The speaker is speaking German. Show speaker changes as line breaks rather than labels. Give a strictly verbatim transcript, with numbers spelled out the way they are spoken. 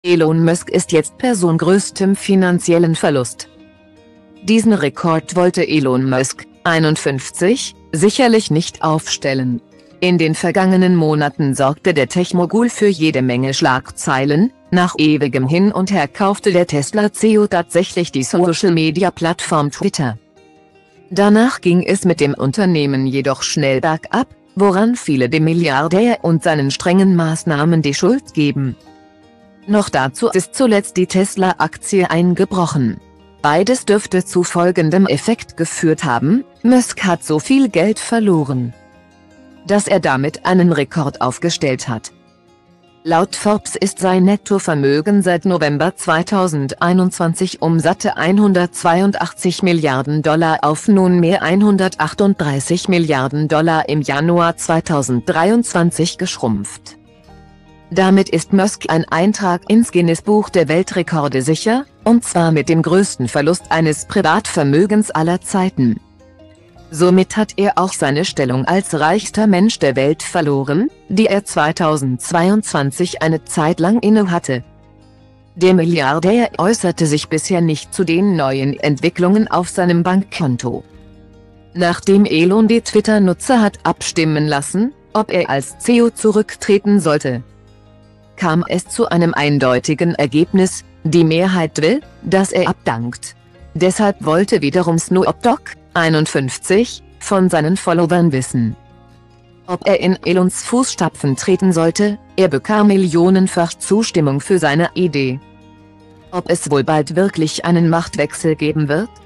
Elon Musk ist jetzt Person größtem finanziellen Verlust. Diesen Rekord wollte Elon Musk, einundfünfzig, sicherlich nicht aufstellen. In den vergangenen Monaten sorgte der Tech-Mogul für jede Menge Schlagzeilen. Nach ewigem Hin und Her kaufte der Tesla-C E O tatsächlich die Social-Media-Plattform Twitter. Danach ging es mit dem Unternehmen jedoch schnell bergab, woran viele dem Milliardär und seinen strengen Maßnahmen die Schuld geben. Noch dazu ist zuletzt die Tesla-Aktie eingebrochen. Beides dürfte zu folgendem Effekt geführt haben: Musk hat so viel Geld verloren, dass er damit einen Rekord aufgestellt hat. Laut Forbes ist sein Nettovermögen seit November zweitausendeinundzwanzig um satte hundertzweiundachtzig Milliarden Dollar auf nunmehr hundertachtunddreißig Milliarden Dollar im Januar zweitausenddreiundzwanzig geschrumpft. Damit ist Musk ein Eintrag ins Guinness-Buch der Weltrekorde sicher, und zwar mit dem größten Verlust eines Privatvermögens aller Zeiten. Somit hat er auch seine Stellung als reichster Mensch der Welt verloren, die er zweitausendzweiundzwanzig eine Zeit lang innehatte. Der Milliardär äußerte sich bisher nicht zu den neuen Entwicklungen auf seinem Bankkonto. Nachdem Elon die Twitter-Nutzer hat abstimmen lassen, ob er als C E O zurücktreten sollte, kam es zu einem eindeutigen Ergebnis: die Mehrheit will, dass er abdankt. Deshalb wollte wiederum Snoop Dogg, einundfünfzig, von seinen Followern wissen, ob er in Elons Fußstapfen treten sollte. Er bekam millionenfach Zustimmung für seine Idee. Ob es wohl bald wirklich einen Machtwechsel geben wird?